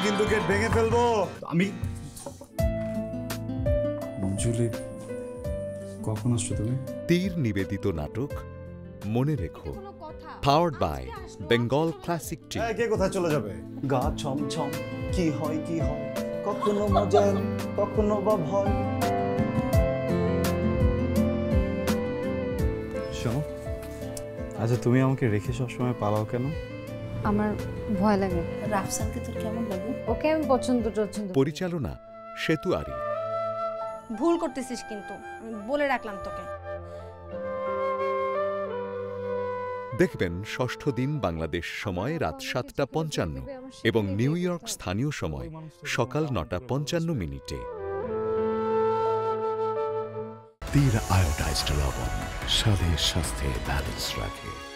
কিন্তু গেট ভেঙে ফেলবো। আমি জুলি, কখন আসছো তুমি? তীর নিবেদিত নাটক মনে রেখো, powered by Bengal Classic Tea. কে কোথায় চলে যাবে? গা ছমছম, কি হয় কি হয়, কখনো মজা কখনো বা ভয়। শোনো, আচ্ছা তুমি আমাকে রেখে সবসময় পালাও কেন? আমার ভয় লাগে। রাফসানকে তোর কেমন লাগে? ওকে আমি পছন্দ। পরিচালনা সেতু আরিফ। ভুল করতেছিস কিন্তু, আমি বলে রাখলাম তোকে। দেখবেন ষষ্ঠ দিন বাংলাদেশ সময় রাত 7:55 এবং নিউ ইয়র্ক স্থানীয় সময় সকাল 9:55। তীর আয়োডাইজড লবণ স্বাদের স্বাস্থ্যে ব্যালেন্স রাখে।